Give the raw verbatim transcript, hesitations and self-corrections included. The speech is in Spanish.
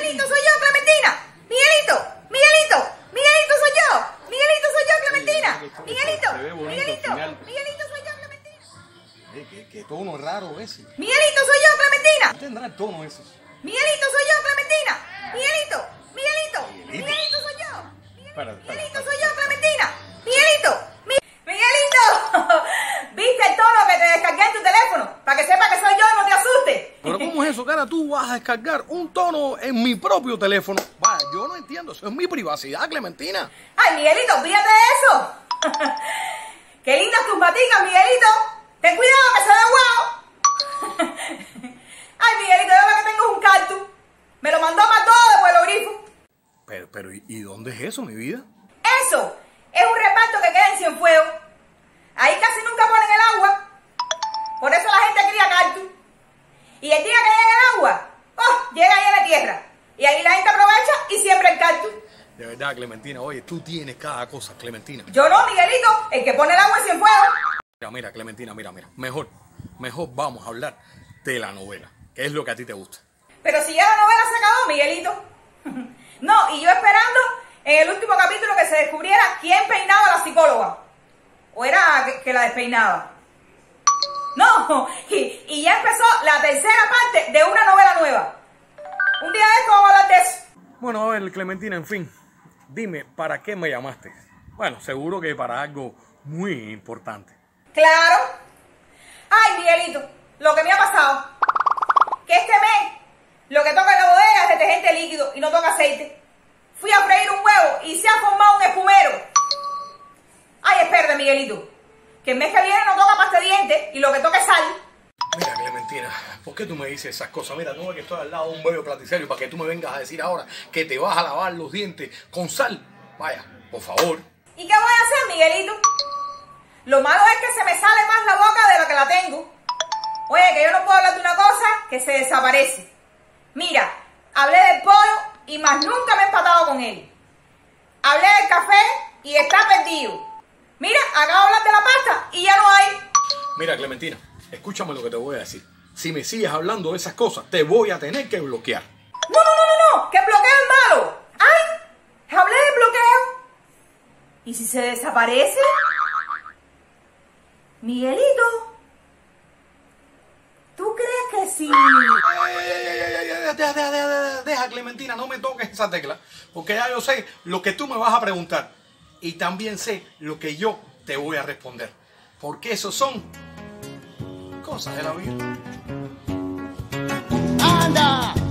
Miguelito, soy yo, Clementina. Miguelito, Miguelito, Miguelito, soy yo. Miguelito, soy yo, Clementina. Miguelito, Miguelito, Miguelito, soy yo, Clementina. ¿Qué, qué, qué tono raro ese? Miguelito, soy yo, Clementina. ¿Qué tendrá el tono ese? Miguelito, soy yo, Clementina. Miguelito, Miguelito, Miguelito. Miguelito, soy yo. Espera, espera, Miguelito, espera, soy yo, espera. Clementina. Miguelito, Mi- Miguelito. ¿Viste el tono que te descargué en tu teléfono? Para que sepa que soy yo y no te asustes. Pero ¿cómo es eso, cara? Tú vas a descargar un tono en mi propio teléfono. Vaya, yo no entiendo. Eso es mi privacidad, Clementina. Ay, Miguelito, olvídate de eso. Qué lindas tus paticas, Miguelito. Ten cuidado que se ve guau. Ay, Miguelito, yo lo que tengo es un cactus. Me lo mandó para todo de Pueblo Grifo. Pero, pero, ¿y y dónde es eso, mi vida? Eso es un reparto que queda en Cienfuegos. Ahí casi nunca ponen el agua. Por eso la gente cría cactus. Y el día que llega el agua, oh, llega llena de tierra. Y ahí la gente aprovecha y siembra el cactus. De verdad, Clementina, oye, tú tienes cada cosa, Clementina. Yo no, Miguelito, el que pone el agua en Cienfuegos. Mira, mira, Clementina, mira, mira. Mejor, mejor vamos a hablar de la novela, que es lo que a ti te gusta. Pero si ya la novela se acabó, Miguelito. No, y yo esperando en el último capítulo que se descubriera quién peinaba a la psicóloga. ¿O era que, que la despeinaba? No, y, y ya empezó la tercera parte de una novela nueva. Un día de esto vamos a hablar de eso. Bueno, a ver, Clementina, en fin, dime, ¿para qué me llamaste? Bueno, seguro que para algo muy importante. Claro. Ay, Miguelito, lo que me ha pasado. Que este mes, lo que toca en la bodega es detergente líquido y no toca aceite. Fui a freír un huevo y se ha formado un espumero. Ay, espérate, Miguelito, que el mes que viene no toca pasta de dientes y lo que toca es sal. Mira, Clementina, ¿por qué tú me dices esas cosas? Mira, no es que estoy al lado de un bello platicerio para que tú me vengas a decir ahora que te vas a lavar los dientes con sal. Vaya, por favor. ¿Y qué voy a hacer, Miguelito? Lo malo es que se me sale más la boca de lo que la tengo. Oye, que yo no puedo hablar de una cosa que se desaparece. Mira, hablé del pollo y más nunca me he empatado con él. Hablé del café y está perdido. Mira, acabo de hablar de la pasta y ya no hay. Mira, Clementina, escúchame lo que te voy a decir. Si me sigues hablando de esas cosas, te voy a tener que bloquear. No, no, no, no, no, que el bloqueo es malo. Ay, hablé del bloqueo. ¿Y si se desaparece? Miguelito, ¿tú crees que sí? Deja, deja, deja, deja, deja, Clementina, no me toques esa tecla, porque ya yo sé lo que tú me vas a preguntar y también sé lo que yo te voy a responder, porque esos son cosas de la vida. ¡Anda!